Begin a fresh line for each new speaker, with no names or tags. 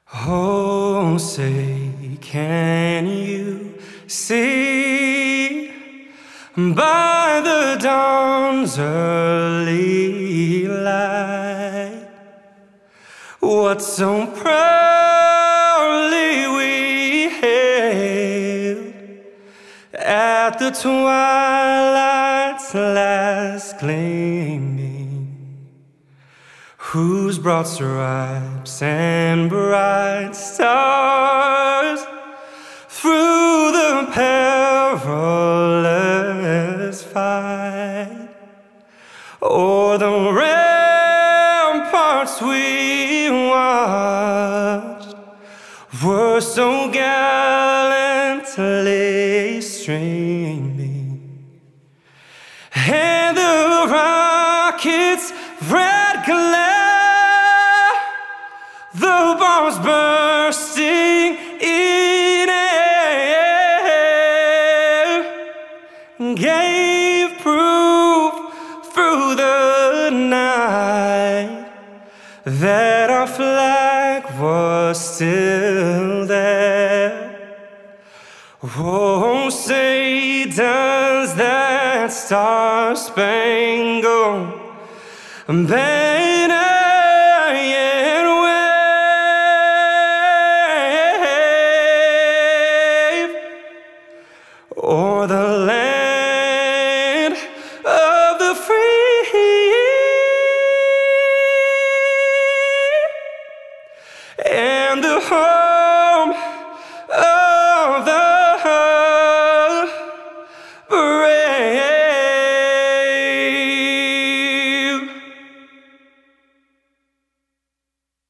Oh, say, can you see by the dawn's early light what so proudly we hailed at the twilight's last gleaming, whose broad stripes and bright stars through the perilous fight o'er the ramparts we watched were so gallantly streaming, and the rockets' red glare, the bombs bursting in air, gave proof through the night that our flag was still there. Oh, say, does that star-spangled banner yet wave o'er the land of the free and the whole